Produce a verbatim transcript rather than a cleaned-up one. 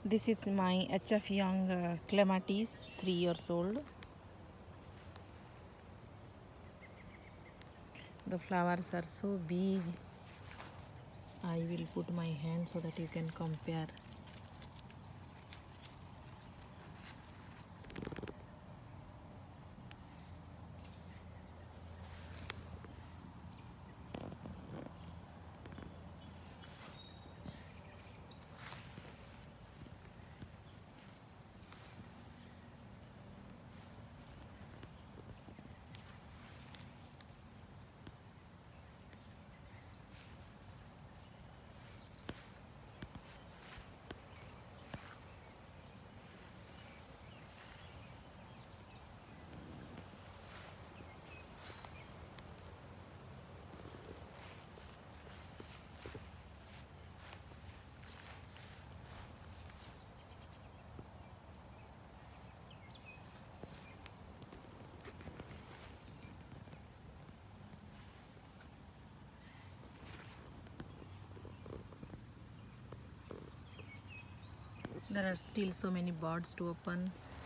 This is my H F young uh, clematis, three years old. The flowers are so big. I will put my hand so that you can compare. There are still so many buds to open.